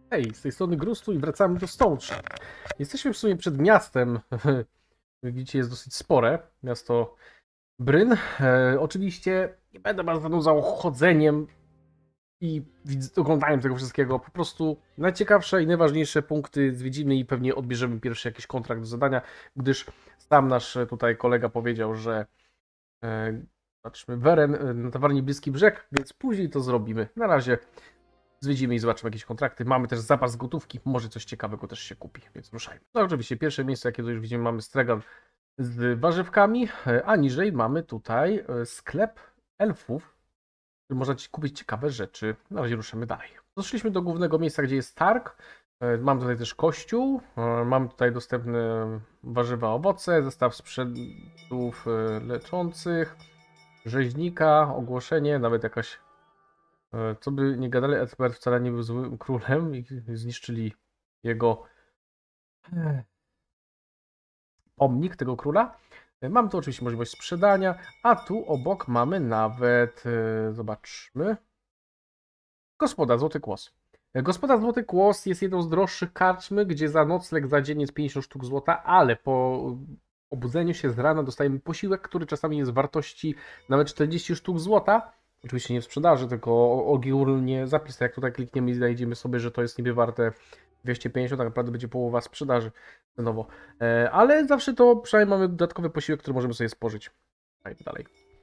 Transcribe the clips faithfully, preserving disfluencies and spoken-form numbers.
Hej, z tej strony Grustu i wracamy do Stołcza. Jesteśmy w sumie przed miastem. Jak widzicie, jest dosyć spore. Miasto Bryn. E, oczywiście nie będę was zanudzał chodzeniem i widz- oglądaniem tego wszystkiego. Po prostu najciekawsze i najważniejsze punkty zwiedzimy i pewnie odbierzemy pierwszy jakiś kontrakt do zadania, gdyż sam nasz e, tutaj kolega powiedział, że e, patrzmy, Weren e, na tawarnie Bliski Brzeg, więc później to zrobimy. Na razie zwiedzimy i zobaczymy jakieś kontrakty. Mamy też zapas gotówki, może coś ciekawego też się kupi, więc ruszajmy. No oczywiście pierwsze miejsce, jakie tu już widzimy, mamy stregan z warzywkami, a niżej mamy tutaj sklep elfów, w którym można kupić ciekawe rzeczy. Na razie ruszymy dalej. Doszliśmy do głównego miejsca, gdzie jest targ. Mam tutaj też kościół, mam tutaj dostępne warzywa, owoce, zestaw sprzętów leczących, rzeźnika, ogłoszenie, nawet jakaś. Co by nie gadali, Edward wcale nie był złym królem i zniszczyli jego pomnik tego króla. Mamy tu oczywiście możliwość sprzedania, a tu obok mamy nawet, zobaczmy, gospoda Złoty Kłos. Gospoda Złoty Kłos jest jedną z droższych karczmy, gdzie za nocleg za dzień jest pięćdziesiąt sztuk złota, ale po obudzeniu się z rana dostajemy posiłek, który czasami jest wartości nawet czterdzieści sztuk złota. Oczywiście nie w sprzedaży, tylko ogólnie zapis, jak tutaj klikniemy i znajdziemy sobie, że to jest niby warte dwieście pięćdziesiąt, tak naprawdę będzie połowa sprzedaży cenowo. Ale zawsze to przynajmniej mamy dodatkowy posiłek, który możemy sobie spożyć. Dajmy dalej.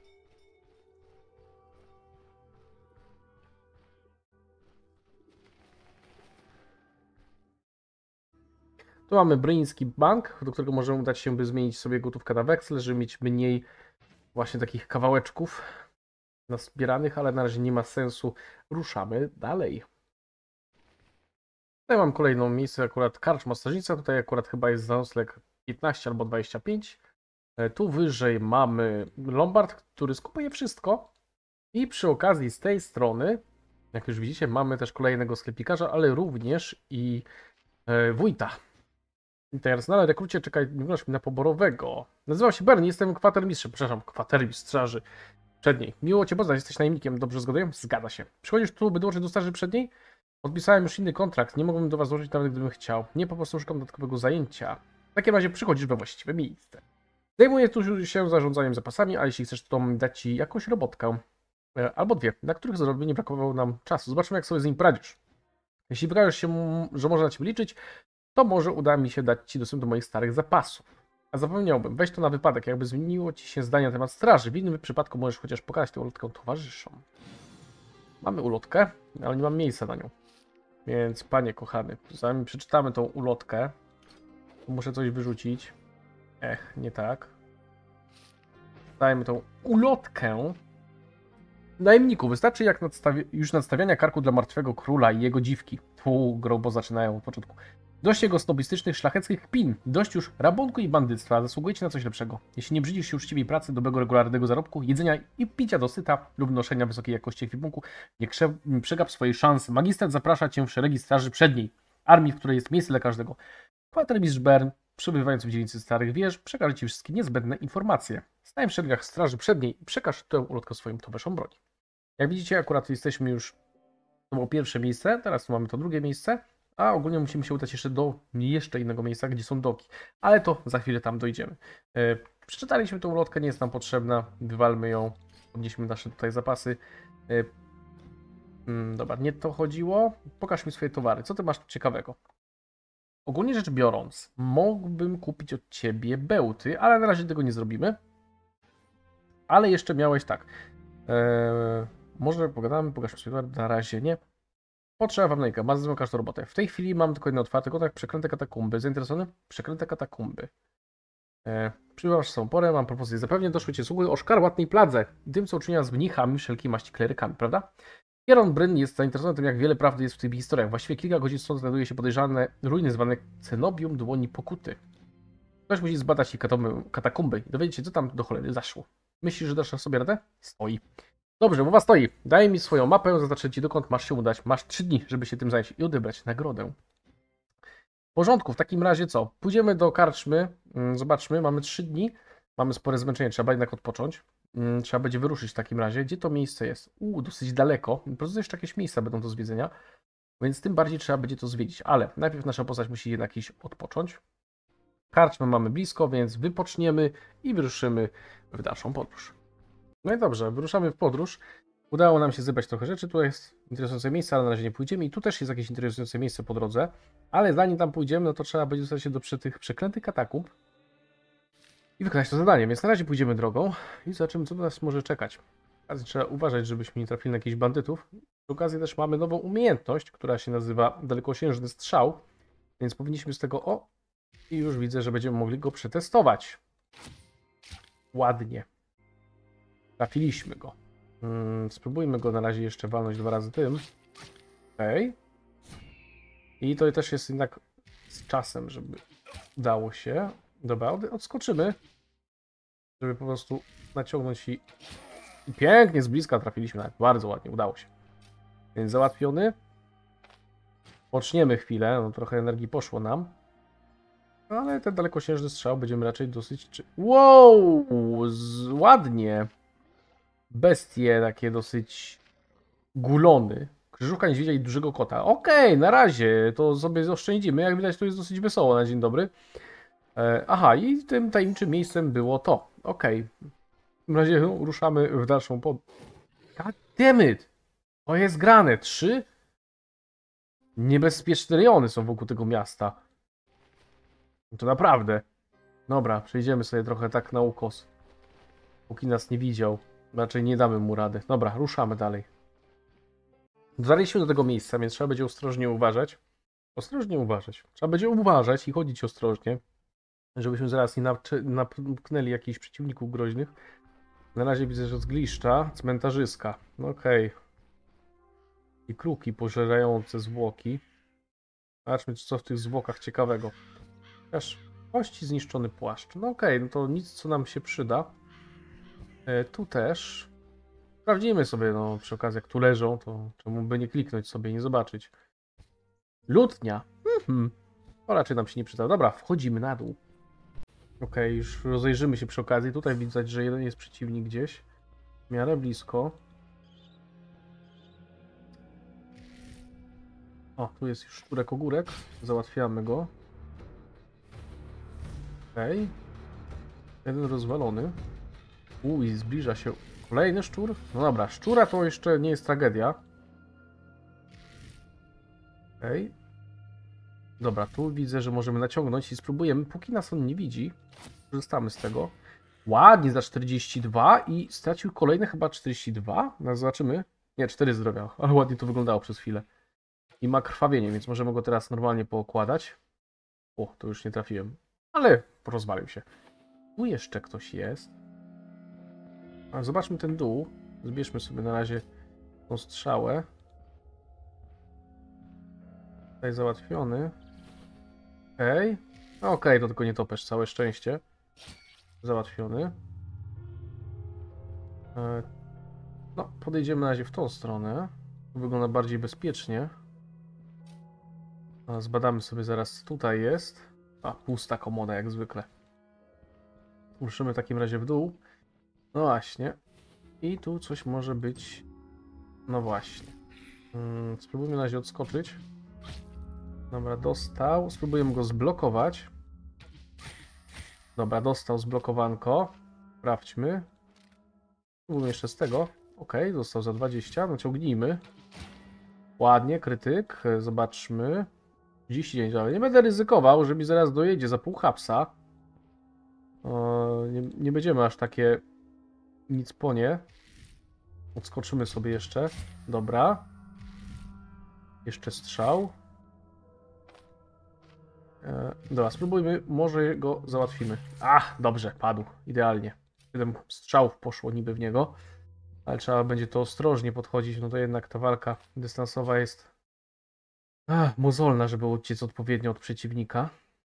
Tu mamy Bryński Bank, do którego możemy udać się, by zmienić sobie gotówkę na weksel, żeby mieć mniej właśnie takich kawałeczków nazbieranych, ale na razie nie ma sensu. Ruszamy dalej. Tutaj mam kolejną miejsce, akurat karczma strażnica, tutaj akurat chyba jest za nocleg piętnaście albo dwadzieścia pięć. Tu wyżej mamy Lombard, który skupuje wszystko i przy okazji z tej strony, jak już widzicie, mamy też kolejnego sklepikarza, ale również i e, wójta. I teraz na rekrucie czekaj, wyglądasz mi na poborowego. Nazywał się Bernie, jestem kwatermistrzem, przepraszam, kwatermistrz straży przedniej. Miło cię poznać, jesteś najemnikiem, dobrze zgaduję? Zgadza się. Przychodzisz tu, by dołączyć do straży przedniej? Podpisałem już inny kontrakt, nie mogłem do was złożyć nawet gdybym chciał. Nie, po prostu szukam dodatkowego zajęcia. W takim razie przychodzisz we właściwe miejsce. Zajmuję tu się zarządzaniem zapasami, a jeśli chcesz, to dać ci jakąś robotkę. Albo dwie, na których zarobieniu nie brakowało nam czasu. Zobaczmy, jak sobie z nim poradzisz. Jeśli wykażesz się, że można na ciebie liczyć, to może uda mi się dać ci dostęp do moich starych zapasów. A zapomniałbym, weź to na wypadek, jakby zmieniło ci się zdanie na temat straży. W innym przypadku możesz chociaż pokazać tę ulotkę towarzyszom. Mamy ulotkę, ale nie mam miejsca na nią. Więc, panie kochany, zanim przeczytamy tą ulotkę, to muszę coś wyrzucić. Ech, nie tak. Dajmy tą ulotkę. Najemniku, wystarczy jak nadstawi już nadstawiania karku dla martwego króla i jego dziwki. Tu grobo zaczynają od początku. Dość jego snobistycznych, szlacheckich kpin. Dość już rabunku i bandyctwa. Zasługujecie na coś lepszego. Jeśli nie brzydzisz się uczciwej pracy, dobrego, regularnego zarobku, jedzenia i picia dosyta lub noszenia wysokiej jakości ekwipunku, nie przegap swojej szansy. Magistrat zaprasza cię w szeregi straży przedniej. Armii, w której jest miejsce dla każdego. Kwatermistrz Bern, przebywający w dzielnicy Starych Wież, przekaże ci wszystkie niezbędne informacje. Stań w szeregach straży przedniej i przekaż tę ulotkę swoim towarzyszom broni. Jak widzicie, akurat jesteśmy już, to było pierwsze miejsce, teraz tu mamy to drugie miejsce, a ogólnie musimy się udać jeszcze do jeszcze innego miejsca, gdzie są doki, ale to za chwilę tam dojdziemy. E, przeczytaliśmy tą ulotkę, nie jest nam potrzebna, wywalmy ją, podnieśmy nasze tutaj zapasy. E, mm, dobra, nie to chodziło, pokaż mi swoje towary, co ty masz ciekawego? Ogólnie rzecz biorąc, mógłbym kupić od ciebie bełty, ale na razie tego nie zrobimy. Ale jeszcze miałeś tak. Eee, może pogadamy, pokaż mi na razie nie. Potrzeba wam najka, bardzo każdą robotę. W tej chwili mam tylko jeden otwarty kontakt, przeklęte katakumby. Zainteresowany? Przeklęte katakumby. Eee, Przybywasz samą porę, mam propozycję. Zapewne doszły cię słuchy o szkarłatnej pladze. Tym, co uczyniła z mnichami, wszelkiej maści klerykami, prawda? Kieron Bryn jest zainteresowany tym, jak wiele prawdy jest w tych historiach. Właściwie kilka godzin stąd znajduje się podejrzane ruiny zwane Cenobium Dłoni Pokuty. Ktoś musi zbadać ich katakumby i dowiedzieć się, co tam do cholery zaszło. Myślisz, że dasz sobie radę? Stoi. Dobrze, mowa stoi. Daj mi swoją mapę, zaznaczę ci, dokąd masz się udać. Masz trzy dni, żeby się tym zająć i odebrać nagrodę. W porządku, w takim razie co? Pójdziemy do karczmy, zobaczmy, mamy trzy dni, mamy spore zmęczenie, trzeba jednak odpocząć. Trzeba będzie wyruszyć w takim razie. Gdzie to miejsce jest? Uuu, dosyć daleko. Po prostu jeszcze jakieś miejsca będą do zwiedzenia. Więc tym bardziej trzeba będzie to zwiedzić. Ale najpierw nasza postać musi jednak iść odpocząć. Karczmę mamy blisko, więc wypoczniemy i wyruszymy w dalszą podróż. No i dobrze, wyruszamy w podróż. Udało nam się zebrać trochę rzeczy. Tu jest interesujące miejsce, ale na razie nie pójdziemy. I tu też jest jakieś interesujące miejsce po drodze. Ale zanim tam pójdziemy, no to trzeba będzie dostać się do przy tych przeklętych katakumb i wykonać to zadanie. Więc na razie pójdziemy drogą i zobaczymy, co nas może czekać. Trzeba uważać, żebyśmy nie trafili na jakichś bandytów. Przy okazji też mamy nową umiejętność, która się nazywa dalekosiężny strzał. Więc powinniśmy z tego... O! I już widzę, że będziemy mogli go przetestować. Ładnie. Trafiliśmy go. Hmm, spróbujmy go na razie jeszcze walnąć dwa razy tym. Okej. Okay. I to też jest jednak z czasem, żeby udało się. Dobra, odskoczymy. Żeby po prostu naciągnąć i... I pięknie z bliska trafiliśmy. Nawet bardzo ładnie, udało się. Więc załatwiony. Poczniemy chwilę, no trochę energii poszło nam. Ale ten dalekosiężny strzał będziemy raczej dosyć... Czy... Wow! Z... Ładnie. Bestie takie dosyć... Gulony. Krzyżówka niedźwiedzia i dużego kota. Okej, okay, na razie. To sobie oszczędzimy. Jak widać, to jest dosyć wesoło na dzień dobry. E, aha, i tym tajemniczym miejscem było to. Okej. Okay. W takim razie no, ruszamy w dalszą pod... God damn it! To jest grane. Trzy? Niebezpieczne rejony są wokół tego miasta. To naprawdę. Dobra, przejdziemy sobie trochę tak na ukos. Póki nas nie widział. Raczej nie damy mu rady. Dobra, ruszamy dalej. Dotarliśmy do tego miejsca, więc trzeba będzie ostrożnie uważać. Ostrożnie uważać. Trzeba będzie uważać i chodzić ostrożnie. Żebyśmy zaraz nie napchnęli jakichś przeciwników groźnych. Na razie widzę, że zgliszcza, cmentarzyska. Okej. Okay. I kruki pożerające zwłoki. Zobaczmy, co w tych zwłokach ciekawego. Też kości, zniszczony płaszcz. No okej, okay, no to nic, co nam się przyda. E, tu też. Sprawdzimy sobie, no przy okazji, jak tu leżą, to czemu by nie kliknąć sobie i nie zobaczyć. Lutnia. Mhm. To raczej nam się nie przyda. Dobra, wchodzimy na dół. Okej, okay, już rozejrzymy się przy okazji. Tutaj widać, że jeden jest przeciwnik gdzieś. W miarę blisko. O, tu jest już szczurek ogórek. Załatwiamy go. Okej. Okay. Jeden rozwalony. Uj, zbliża się kolejny szczur. No dobra, szczura to jeszcze nie jest tragedia. Okej. Okay. Dobra, tu widzę, że możemy naciągnąć i spróbujemy, póki nas on nie widzi. Korzystamy z tego. Ładnie za czterdzieści dwa i stracił kolejne chyba czterdzieści dwa. No zobaczymy. Nie, cztery zdrowia, ale ładnie to wyglądało przez chwilę. I ma krwawienie, więc możemy go teraz normalnie pookładać. O, to już nie trafiłem. Ale porozwalił się. Tu jeszcze ktoś jest. A zobaczmy ten dół. Zbierzmy sobie na razie tą strzałę. Tutaj załatwiony. Okej. Okay. Okej, okay, to tylko nie topesz, całe szczęście. Załatwiony. No, podejdziemy na razie w tą stronę. To wygląda bardziej bezpiecznie. Zbadamy sobie zaraz, tutaj jest. A, pusta komoda jak zwykle. Ruszymy w takim razie w dół. No właśnie. I tu coś może być... No właśnie. Hmm, spróbujmy na razie odskoczyć. Dobra, dostał. Spróbujemy go zblokować. Dobra, dostał zblokowanko. Sprawdźmy. Spróbujmy jeszcze z tego. Ok, dostał za dwadzieścia. Naciągnijmy. Ładnie, krytyk. Zobaczmy. trzydzieści dziewięć, ale nie będę ryzykował, że mi zaraz dojedzie za pół hapsa. Nie, nie będziemy aż takie nic po nie. Odskoczymy sobie jeszcze. Dobra. Jeszcze strzał. E, dobra, spróbujmy. Może go załatwimy. Ach, dobrze, padł. Idealnie. siedem strzałów poszło niby w niego. Ale trzeba będzie to ostrożnie podchodzić. No to jednak ta walka dystansowa jest ach, mozolna, żeby uciec odpowiednio od przeciwnika.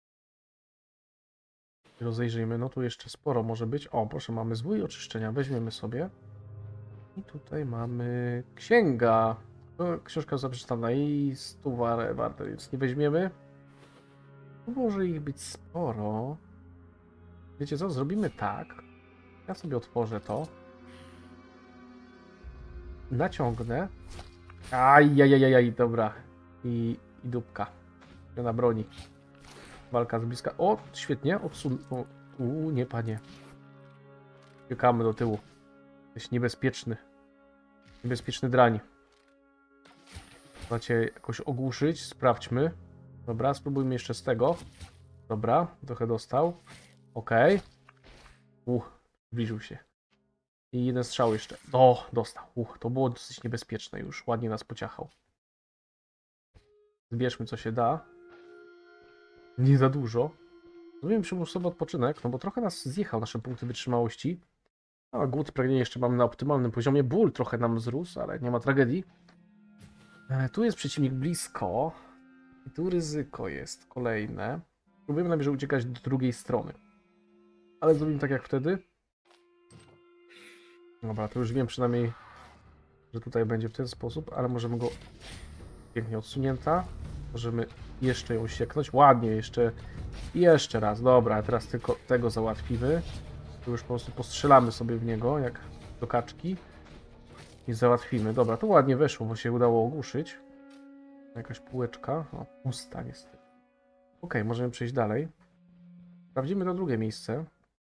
Rozejrzyjmy. No tu jeszcze sporo może być. O, proszę, mamy zwój oczyszczenia. Weźmiemy sobie. I tutaj mamy księga. Książka zaprzeczytana i stu warte, więc nie weźmiemy. Może ich być sporo. Wiecie co? Zrobimy tak. Ja sobie otworzę to. Naciągnę. Ajajajajaj, dobra. i, i dupka. Na broni. Walka z bliska. O, świetnie. Odsun... O, uu, nie panie. Uciekamy do tyłu. Jesteś niebezpieczny. Niebezpieczny drań. Macie jakoś ogłuszyć. Sprawdźmy. Dobra, spróbujmy jeszcze z tego. Dobra, trochę dostał. Okej. Okay. Uch, zbliżył się. I jeden strzał jeszcze. O, dostał. Uch, to było dosyć niebezpieczne już. Ładnie nas pociachał. Zbierzmy co się da. Nie za dużo. Zrobimy przymusowy odpoczynek, no bo trochę nas zjechał nasze punkty wytrzymałości. A głód, pragnienie jeszcze mamy na optymalnym poziomie. Ból trochę nam wzrósł, ale nie ma tragedii. E, tu jest przeciwnik blisko. I tu ryzyko jest kolejne. Próbujemy najwyżej uciekać do drugiej strony. Ale zrobimy tak jak wtedy. Dobra, to już wiem przynajmniej, że tutaj będzie w ten sposób, ale możemy go... Pięknie odsunięta. Możemy jeszcze ją sieknąć. Ładnie jeszcze. Jeszcze raz. Dobra, teraz tylko tego załatwimy. Tu już po prostu postrzelamy sobie w niego, jak do kaczki. I załatwimy. Dobra, to ładnie weszło, bo się udało ogłuszyć. Jakaś półeczka. O, pusta niestety. Ok, możemy przejść dalej. Sprawdzimy to drugie miejsce.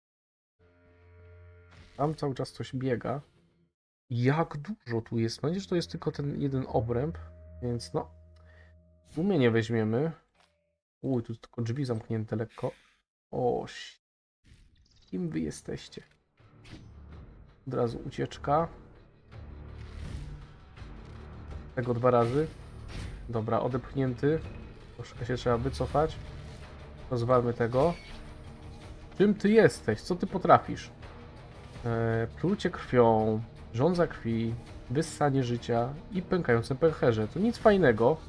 Tam cały czas coś biega. Jak dużo tu jest? Mam nadzieję, że to jest tylko ten jeden obręb. Więc no... U mnie nie weźmiemy. Uj, tu tylko drzwi zamknięte lekko. O, kim wy jesteście? Od razu ucieczka. Tego dwa razy. Dobra, odepchnięty. Troszkę się trzeba wycofać. Rozwalmy tego. Czym ty jesteś? Co ty potrafisz? Eee, plucie krwią, żądza krwi, wyssanie życia i pękające pęcherze. To nic fajnego.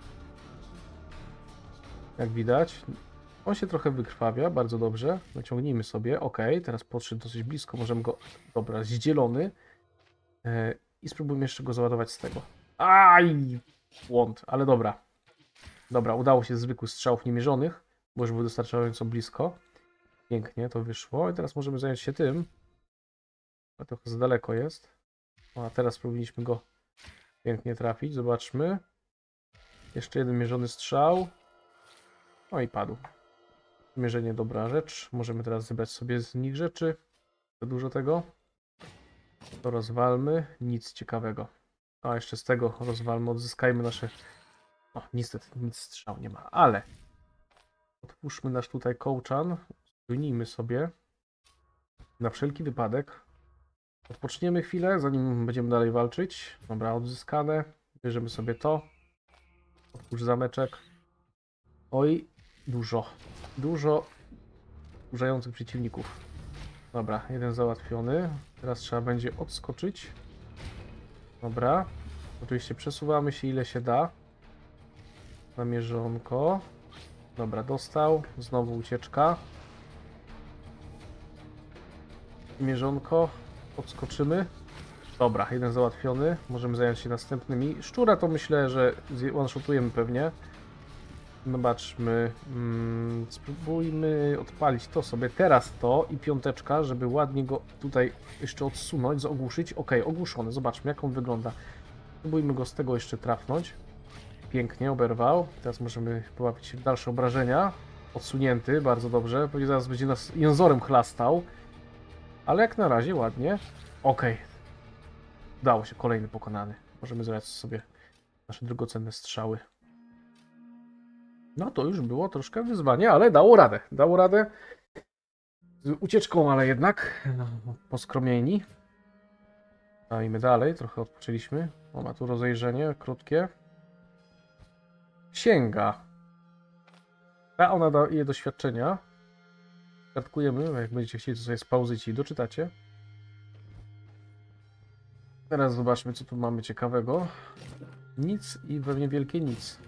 Jak widać. On się trochę wykrwawia, bardzo dobrze. Naciągnijmy sobie. Ok, teraz podszedł dosyć blisko. Możemy go... Dobra, zdzielony. Eee, I spróbujmy jeszcze go załadować z tego. Aj! Błąd, ale dobra. Dobra, udało się zwykłych strzałów niemierzonych, bo już był wystarczająco blisko. Pięknie to wyszło. I teraz możemy zająć się tym. A trochę za daleko jest. O, a teraz powinniśmy go pięknie trafić. Zobaczmy. Jeszcze jeden mierzony strzał. No i padł. Mierzenie dobra rzecz. Możemy teraz zebrać sobie z nich rzeczy. Za dużo tego. To rozwalmy. Nic ciekawego. A jeszcze z tego rozwalmy. Odzyskajmy nasze... O, niestety nic strzał nie ma. Ale otwórzmy nasz tutaj kołczan. Zwinijmy sobie. Na wszelki wypadek. Odpoczniemy chwilę, zanim będziemy dalej walczyć. Dobra, odzyskane. Bierzemy sobie to. Otwórz zameczek. Oj, dużo. Dużo wkurzających przeciwników. Dobra, jeden załatwiony. Teraz trzeba będzie odskoczyć. Dobra. Oczywiście przesuwamy się ile się da. Na mierzonko. Dobra, dostał. Znowu ucieczka. Mierzonko. Odskoczymy. Dobra, jeden załatwiony. Możemy zająć się następnymi. Szczura to myślę, że one-shotujemy pewnie. Zobaczmy. Hmm, spróbujmy odpalić to sobie. Teraz to i piąteczka, żeby ładnie go tutaj jeszcze odsunąć, zagłuszyć. Ok, ogłuszony. Zobaczmy, jak on wygląda. Spróbujmy go z tego jeszcze trafnąć. Pięknie oberwał. Teraz możemy połapić się w dalsze obrażenia. Odsunięty, bardzo dobrze. Pewnie zaraz będzie nas jęzorem chlastał. Ale jak na razie ładnie. Ok. Udało się, kolejny pokonany. Możemy zrobić sobie nasze drogocenne strzały. No to już było troszkę wyzwanie, ale dało radę. Dało radę. Z ucieczką, ale jednak poskromieni. Dajmy dalej, trochę odpoczęliśmy. O, ma tu rozejrzenie krótkie. Księga. A ona daje doświadczenia. Kartkujemy, jak będziecie chcieli, to sobie spauzyć i doczytacie. Teraz zobaczmy, co tu mamy ciekawego. Nic i pewnie wielkie nic.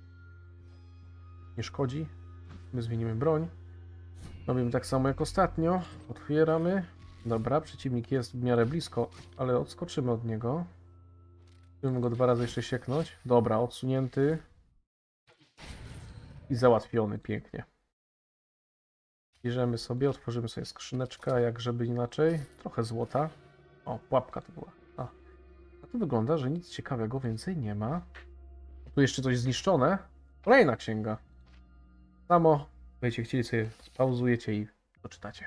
Nie szkodzi. My zmienimy broń. Robimy tak samo jak ostatnio. Otwieramy. Dobra, przeciwnik jest w miarę blisko, ale odskoczymy od niego. Musimy go dwa razy jeszcze sieknąć. Dobra, odsunięty. I załatwiony pięknie. Bierzemy sobie, otworzymy sobie skrzyneczkę, jak żeby inaczej. Trochę złota. O, pułapka to była. A, a tu wygląda, że nic ciekawego więcej nie ma. Tu jeszcze coś zniszczone. Kolejna księga. Samo, będziecie chcieli sobie, spauzujecie i doczytacie.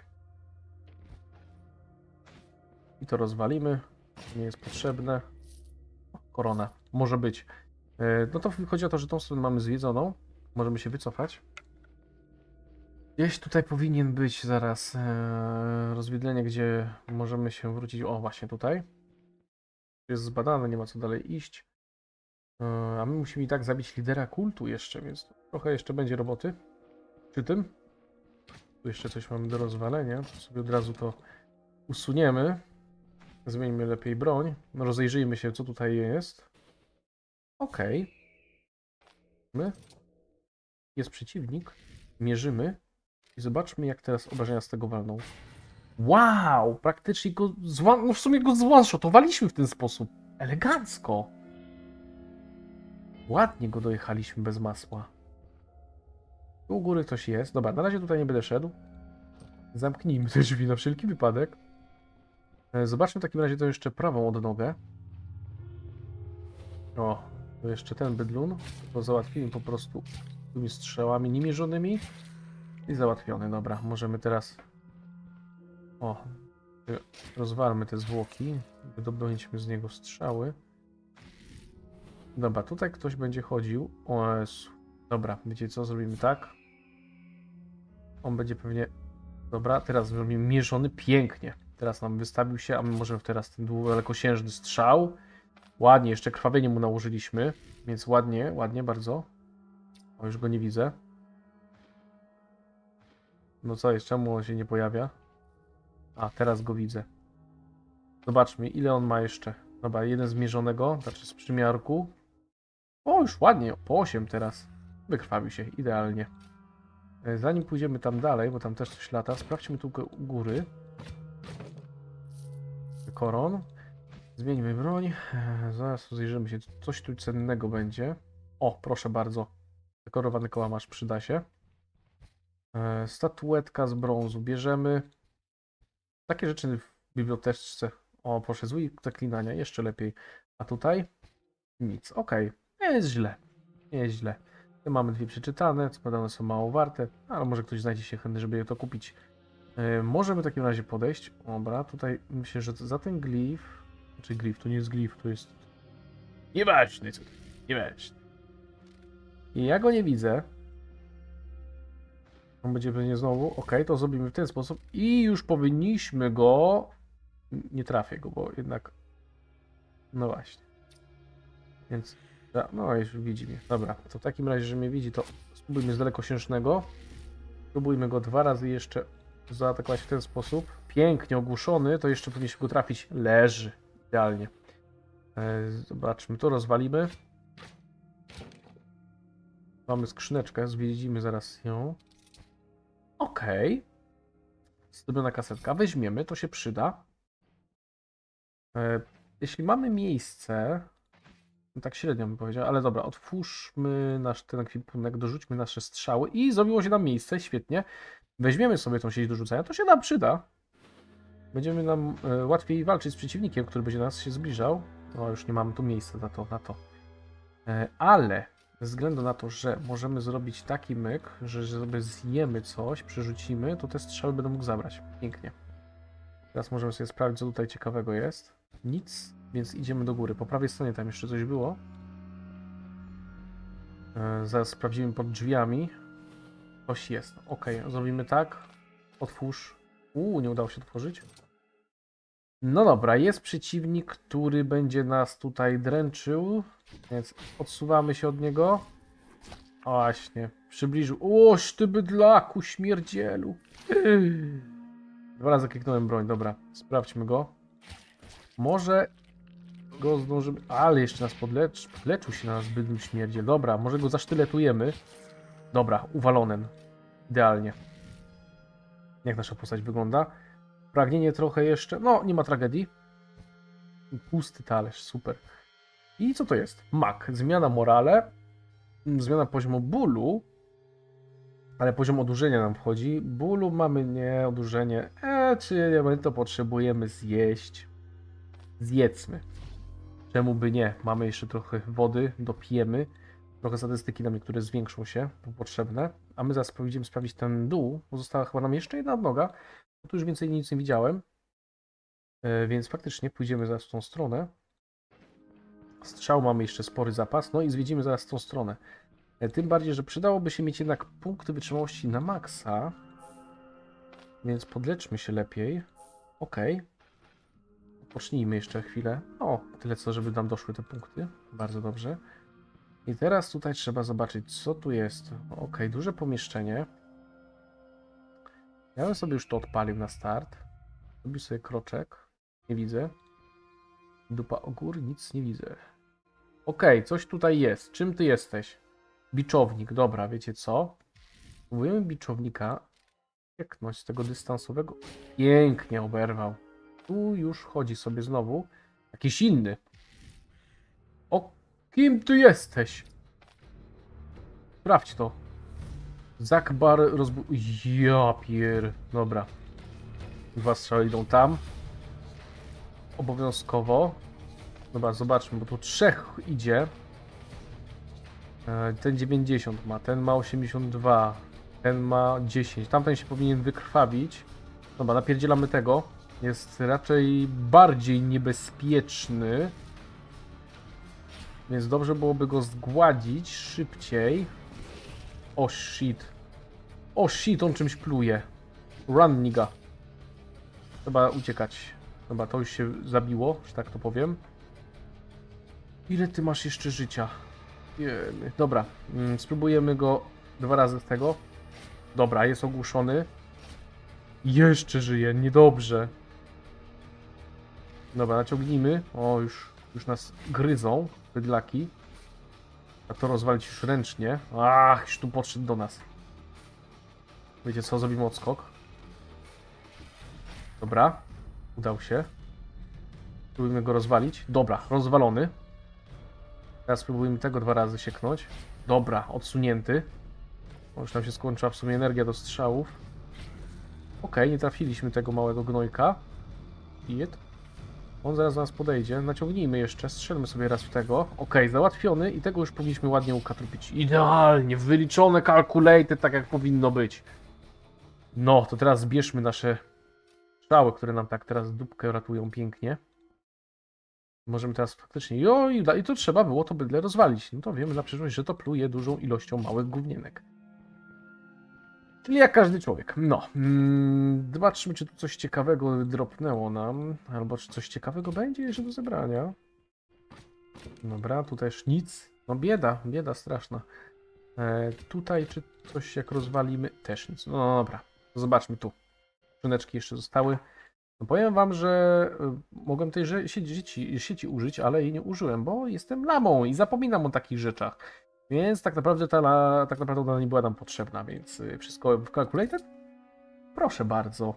I to rozwalimy. Nie jest potrzebne. Korona. Może być. No to chodzi o to, że tą stronę mamy zwiedzoną. Możemy się wycofać. Gdzieś tutaj powinien być zaraz rozwidlenie, gdzie możemy się wrócić. O, właśnie tutaj. Jest zbadane, nie ma co dalej iść. A my musimy i tak zabić lidera kultu jeszcze, więc trochę jeszcze będzie roboty przy tym. Tu jeszcze coś mamy do rozwalenia, to sobie od razu to usuniemy. Zmieńmy lepiej broń. No, rozejrzyjmy się, co tutaj jest. Okej. My. Jest przeciwnik. Mierzymy. I zobaczmy, jak teraz obrażenia z tego walną. Wow! Praktycznie go zła... No w sumie go zone-shotowaliśmy w ten sposób. Elegancko. Ładnie go dojechaliśmy bez masła. Tu u góry ktoś jest. Dobra, na razie tutaj nie będę szedł. Zamknijmy te drzwi na wszelki wypadek. Zobaczmy w takim razie to jeszcze prawą odnogę. O, to jeszcze ten bydlun. To załatwimy po prostu tymi strzałami niemierzonymi. I załatwiony. Dobra, możemy teraz... O, rozwalmy te zwłoki. Wydobędźmy z niego strzały. Dobra, tutaj ktoś będzie chodził. O Jezu. Dobra, wiecie co? Zrobimy tak. On będzie pewnie... Dobra, teraz zrobimy mierzony. Pięknie. Teraz nam wystawił się, a my możemy teraz ten dalekosiężny strzał. Ładnie, jeszcze krwawienie mu nałożyliśmy. Więc ładnie, ładnie bardzo. O, już go nie widzę. No co jest? Czemu on się nie pojawia? A, teraz go widzę. Zobaczmy, ile on ma jeszcze. Dobra, jeden zmierzonego, znaczy z przymiarku. O, już ładnie, po osiem teraz. Wykrwawił się, idealnie. Zanim pójdziemy tam dalej, bo tam też coś lata, sprawdźmy tu u góry. Koron. Zmieńmy broń. Zaraz rozejrzymy się, coś tu cennego będzie. O, proszę bardzo. Dekorowany kołamarz przyda się. Statuetka z brązu bierzemy. Takie rzeczy w biblioteczce. O, proszę, zły zaklinania, jeszcze lepiej. A tutaj? Nic, okej. Nie jest źle. Nie jest źle. Tu mamy dwie przeczytane, co prawda one są mało warte, ale może ktoś znajdzie się chętny, żeby je to kupić. Yy, możemy w takim razie podejść. Dobra, tutaj myślę, że za ten glif... Znaczy glif, to nie jest glif, to jest... Nieważny, co to jest, nieważny. I ja go nie widzę. On będzie pewnie znowu. Ok, to zrobimy w ten sposób. I już powinniśmy go... Nie trafię go, bo jednak... No właśnie. Więc... No, już widzi mnie. Dobra, to w takim razie, że mnie widzi, to spróbujmy z dalekosiężnego. Spróbujmy go dwa razy jeszcze zaatakować w ten sposób. Pięknie ogłuszony, to jeszcze powinniśmy go trafić. Leży. Idealnie. Zobaczmy, to rozwalimy. Mamy skrzyneczkę, zwiedzimy zaraz ją. Okej. Okay. Zdobiona kasetka. Weźmiemy, to się przyda. Jeśli mamy miejsce... Tak średnio bym powiedział, ale dobra, otwórzmy nasz ten ekwipunek, dorzućmy nasze strzały i zrobiło się nam miejsce, świetnie. Weźmiemy sobie tą sieć do rzucania, to się nam przyda. Będziemy nam e, łatwiej walczyć z przeciwnikiem, który będzie nas się zbliżał. No już nie mamy tu miejsca na to, na to. E, ale ze względu na to, że możemy zrobić taki myk, że, że sobie zjemy coś, przerzucimy, to te strzały będą mógł zabrać. Pięknie. Teraz możemy sobie sprawdzić, co tutaj ciekawego jest. Nic. Więc idziemy do góry. Po prawej stronie tam jeszcze coś było. Yy, zaraz sprawdzimy pod drzwiami. Coś jest. Ok, zrobimy tak. Otwórz. Uuu, nie udało się otworzyć. No dobra, jest przeciwnik, który będzie nas tutaj dręczył. Więc odsuwamy się od niego. O, właśnie, przybliżył. Oż ty bydlaku, śmierdzielu. Dwa razy kliknąłem broń, dobra. Sprawdźmy go. Może... go zdążymy... Ale jeszcze nas podlecz... podleczył się na nas bydlym śmierdziel. Dobra, może go zasztyletujemy. Dobra, uwalonen. Idealnie. Jak nasza postać wygląda? Pragnienie trochę jeszcze... No, nie ma tragedii. Pusty talerz, super. I co to jest? Mak. Zmiana morale. Zmiana poziomu bólu. Ale poziom odurzenia nam wchodzi. Bólu mamy nie, odurzenie. Eee, czy my to potrzebujemy zjeść? Zjedzmy. Czemu by nie? Mamy jeszcze trochę wody, dopijemy. Trochę statystyki nam niektóre zwiększą się, bo potrzebne. A my zaraz pójdziemy sprawdzić ten dół, bo została chyba nam jeszcze jedna odnoga. Bo tu już więcej nic nie widziałem. E, więc faktycznie pójdziemy zaraz w tą stronę. Strzał mamy jeszcze spory zapas, no i zwiedzimy zaraz tą stronę. E, tym bardziej, że przydałoby się mieć jednak punkty wytrzymałości na maksa. Więc podleczmy się lepiej. Ok. Pocznijmy jeszcze chwilę. O, tyle co, żeby nam doszły te punkty. Bardzo dobrze. I teraz tutaj trzeba zobaczyć, co tu jest. Ok, duże pomieszczenie. Ja bym sobie już to odpalił na start. Robię sobie kroczek. Nie widzę. Dupa ogór, nic nie widzę. Ok, coś tutaj jest. Czym ty jesteś? Biczownik, dobra, wiecie co? Próbujemy biczownika pieknąć z tego dystansowego. Pięknie oberwał. Tu już chodzi sobie znowu. Jakiś inny. O, kim ty jesteś? Sprawdź to. Zakbar rozbu... Ja pier... Dobra. Dwa strzały idą tam. Obowiązkowo. Dobra, zobaczmy, bo tu trzech idzie. Ten dziewięćdziesiąt ma, ten ma osiemdziesiąt dwa, ten ma dziesięć. Tamten się powinien wykrwawić. Dobra, napierdzielamy tego. Jest raczej bardziej niebezpieczny. Więc dobrze byłoby go zgładzić szybciej. O shit. O shit, on czymś pluje. Run, nigga. Trzeba uciekać. Dobra, to już się zabiło, że tak to powiem. Ile ty masz jeszcze życia? Jemy. Dobra, mm, spróbujemy go dwa razy z tego. Dobra, jest ogłuszony. Jeszcze żyje, niedobrze. Dobra, naciągnijmy. O, już, już nas gryzą, bydlaki. A to rozwalić już ręcznie. Ach, już tu podszedł do nas. Wiecie co, zrobimy odskok. Dobra, udał się. Spróbujmy go rozwalić. Dobra, rozwalony. Teraz spróbujemy tego dwa razy sieknąć. Dobra, odsunięty. O, już nam się skończyła w sumie energia do strzałów. Ok, nie trafiliśmy tego małego gnojka. Jed. On zaraz do nas podejdzie. Naciągnijmy jeszcze, strzelmy sobie raz w tego. Ok, załatwiony i tego już powinniśmy ładnie ukatrupić. Idealnie, wyliczone, calculated, tak jak powinno być. No, to teraz zbierzmy nasze strzały, które nam tak teraz dupkę ratują pięknie. Możemy teraz faktycznie... Jo, i to trzeba było to bydle rozwalić. No to wiemy na przyszłość, że to pluje dużą ilością małych gównienek. Czyli jak każdy człowiek. No. Mm, zobaczmy, czy tu coś ciekawego dropnęło nam. Albo czy coś ciekawego będzie jeszcze do zebrania. Dobra, tutaj też nic. No bieda, bieda straszna. E, tutaj czy coś jak rozwalimy? Też nic. No dobra, zobaczmy tu. Skrzyneczki jeszcze zostały. No powiem wam, że mogłem tej sieci, sieci użyć, ale jej nie użyłem, bo jestem lamą i zapominam o takich rzeczach. Więc tak naprawdę ta tak naprawdę ona nie była nam potrzebna, więc wszystko w calculated. Proszę bardzo.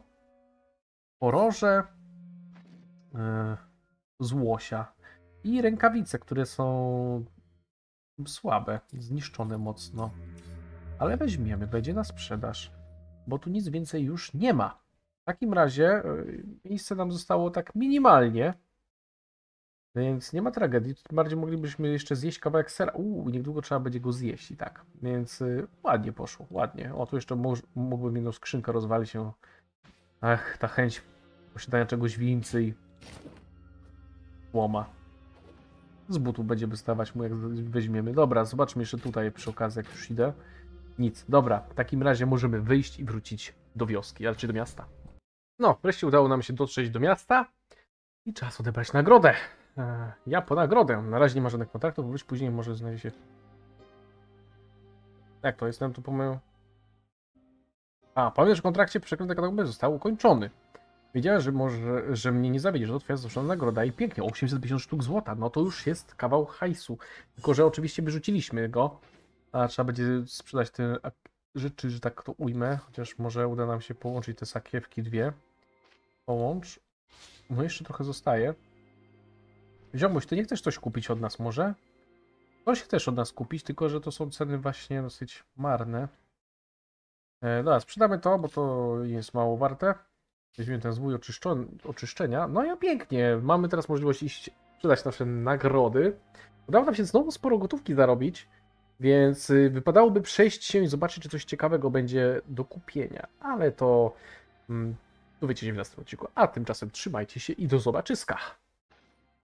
Poroże yy, z łosia i rękawice, które są słabe, zniszczone mocno. Ale weźmiemy, będzie na sprzedaż, bo tu nic więcej już nie ma. W takim razie miejsce nam zostało tak minimalnie, więc nie ma tragedii. Tym bardziej moglibyśmy jeszcze zjeść kawałek sera. Uuu, niedługo trzeba będzie go zjeść i tak. Więc y, ładnie poszło, ładnie. O, tu jeszcze mógłbym jedną skrzynkę rozwalić się. Ach, ta chęć posiadania czegoś więcej. Łoma. Z butów będzie wystawać mu, jak weźmiemy. Dobra, zobaczmy jeszcze tutaj przy okazji, jak już idę. Nic. Dobra, w takim razie możemy wyjść i wrócić do wioski, ale czy do miasta. No, wreszcie udało nam się dotrzeć do miasta i czas odebrać nagrodę. Eee, ja po nagrodę. Na razie nie ma żadnych kontaktów, wróć później może znajdzie się... Jak to? Jestem tu pomył... A, pamiętasz, że w kontrakcie przekrętek katalogowy został ukończony. Wiedziałem, że może, że mnie nie zawiedzie, że to twoja zasłużona nagroda i pięknie, osiemset pięćdziesiąt sztuk złota, no to już jest kawał hajsu. Tylko, że oczywiście wyrzuciliśmy go, a trzeba będzie sprzedać te rzeczy, że tak to ujmę, chociaż może uda nam się połączyć te sakiewki dwie. Połącz. No jeszcze trochę zostaje. Ziomuś, ty nie chcesz coś kupić od nas może? Coś chcesz od nas kupić, tylko że to są ceny właśnie dosyć marne. E, dobra, sprzedamy to, bo to jest mało warte. Weźmiemy ten zwój oczyszczenia. No i pięknie. Mamy teraz możliwość iść sprzedać nasze nagrody. Udało nam się znowu sporo gotówki zarobić. Więc y, wypadałoby przejść się i zobaczyć, czy coś ciekawego będzie do kupienia. Ale to mm, dowiecie się w następnym odcinku. A tymczasem trzymajcie się i do zobaczyska.